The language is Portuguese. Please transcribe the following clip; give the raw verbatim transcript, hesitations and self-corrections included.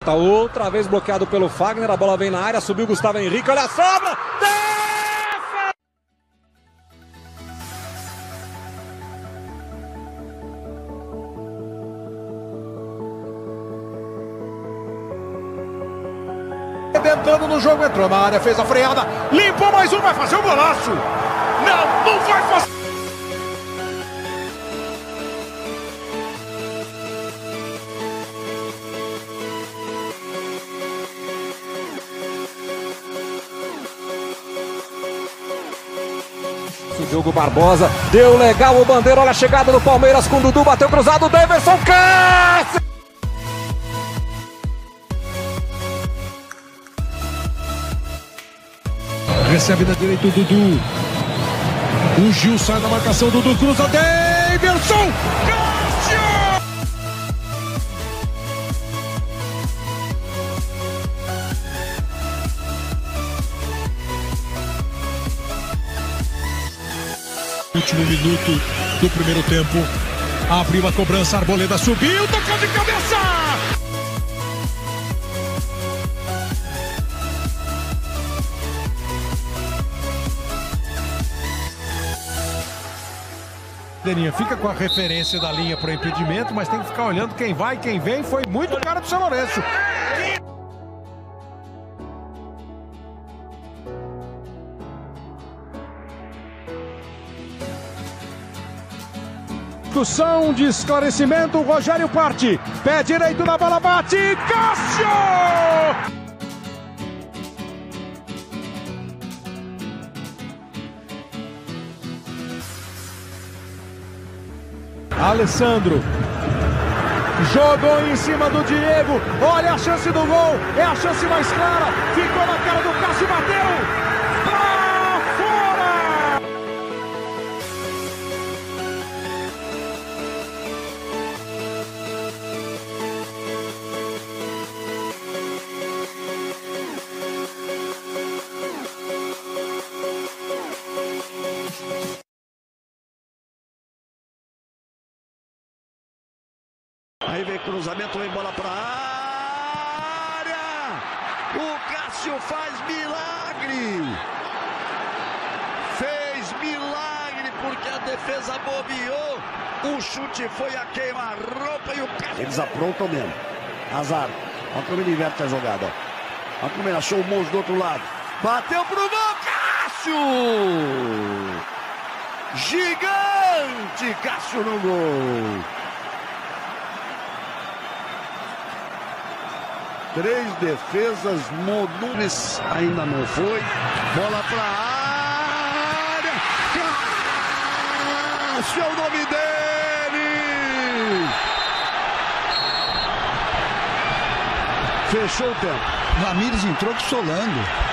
Tá outra vez bloqueado pelo Fagner, a bola vem na área, subiu Gustavo Henrique, olha a sobra! Defesa! Tentando no jogo, entrou na área, fez a freada, limpou mais um, vai fazer o golaço! Não, não vai fazer! O Diogo Barbosa deu legal o bandeira, olha a chegada do Palmeiras com o Dudu, bateu cruzado, Daverson Cássio! Recebe da direita o Dudu. O Gil sai da marcação, Dudu cruza, Daverson Cássio! Último minuto do primeiro tempo. Abriu a cobrança, Arboleda subiu, tocou de cabeça! Fica com a referência da linha para o impedimento, mas tem que ficar olhando quem vai, quem vem. Foi muito cara do São Lourenço. Discussão de esclarecimento, o Rogério parte, pé direito na bola, bate, Cássio! Alessandro jogou em cima do Diego, olha a chance do gol, é a chance mais clara, ficou na cara do Cássio, bateu! Aí vem cruzamento, vem bola pra área. O Cássio faz milagre. Fez milagre porque a defesa bobeou. O chute foi a queima-roupa e o Cássio... Eles aprontam mesmo. Azar. Olha como ele inverte a jogada. Olha como ele achou o Mons do outro lado. Bateu pro gol, Cássio! Gigante Cássio no gol. Três defesas, Monunes ainda não foi. Bola pra área. Cássio é o nome dele. Fechou o tempo. Ramírez entrou solando.